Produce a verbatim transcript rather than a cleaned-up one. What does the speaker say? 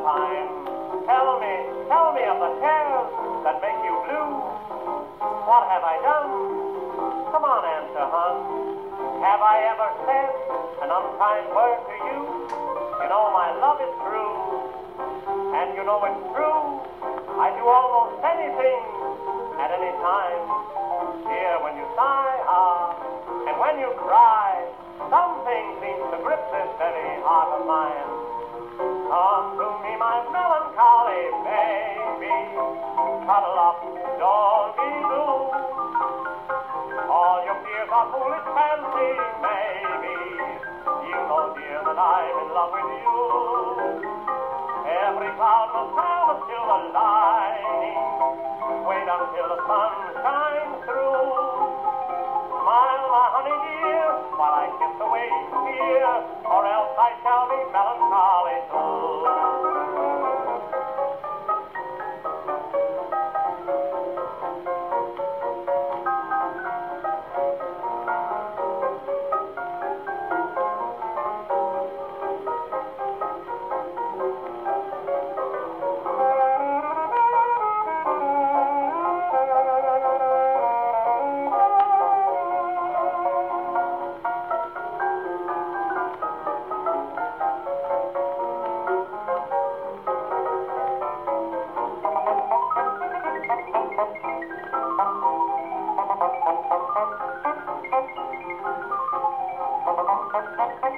time. Tell me, tell me of the cares that make you blue. What have I done? Come on, answer, hon. Have I ever said an unkind word to you? You know my love is true, and you know it's true. I do almost anything at any time. Dear, when you sigh, ah, and when you cry, something seems to grip this heavy heart of mine. Come to me, my melancholy baby. Cuddle up, don't be blue. All your fears are foolish fancy, maybe. You know, dear, that I'm in love with you. Every cloud must have a silver lining. Wait until the sun shines through. Smile, my honey dear, while I kiss away fear, or else I shall be melancholy too. Thank you.